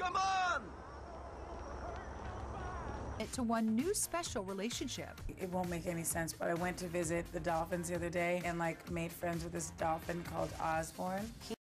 Come on! To one new special relationship. It won't make any sense, but I went to visit the dolphins the other day and like made friends with this dolphin called Osborne. He